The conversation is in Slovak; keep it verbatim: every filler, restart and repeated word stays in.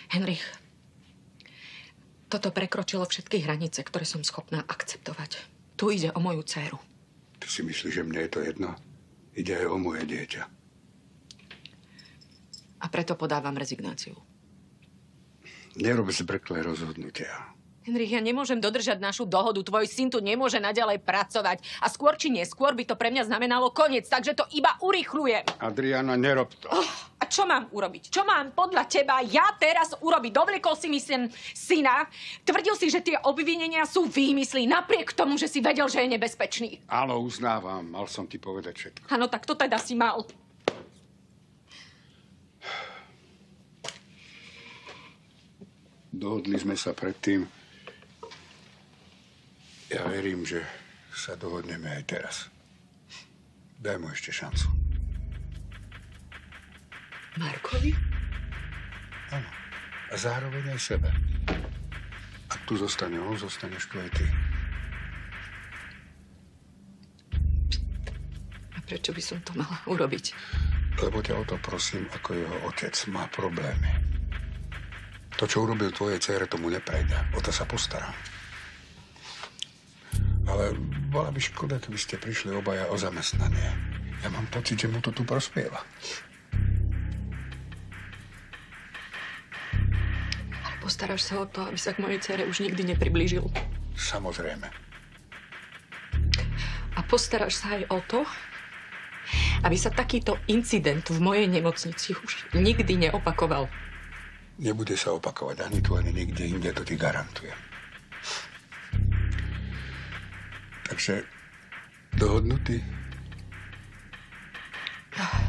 Henrich, toto prekročilo všetky hranice, ktoré som schopná akceptovať. Tu ide o moju dcéru. Ty si myslíš, že mne je to jedno? Ide aj o moje dieťa. A preto podávam rezignáciu. Nerob zbrklé rozhodnutia. Henrich, ja nemôžem dodržať našu dohodu. Tvoj syn tu nemôže naďalej pracovať. A skôr či neskôr by to pre mňa znamenalo koniec, takže to iba urýchľujem. Adriana, nerob to. Oh, a čo mám urobiť? Čo mám podľa teba ja teraz urobiť? Dovliekol si mi syn syna, tvrdil si, že tie obvinenia sú výmysly, napriek tomu, že si vedel, že je nebezpečný. Áno, uznávam. Mal som ti povedať všetko. Áno, tak to teda si mal. Dohodli sme sa predtým. Ja verím, že sa dohodneme aj teraz. Daj mu ešte šancu. Markovi? Áno. A zároveň aj sebe. Ak tu zostane on, zostaneš tu aj ty. A prečo by som to mala urobiť? Lebo ťa o to prosím, ako jeho otec má problémy. To, čo urobil tvojej dcére, tomu neprejde. O to sa postarám. Ale bola by škoda, keby ste prišli obaja o zamestnanie. Ja mám pocit, že mu to tu prospieva. Ale postaráš sa o to, aby sa k mojej dcére už nikdy nepriblížil. Samozrejme. A postaráš sa aj o to, aby sa takýto incident v mojej nemocnici už nikdy neopakoval. Nebude sa opakovať ani tu, ani nikde inde, to ti garantujem. Takže dohodnutý? Ah.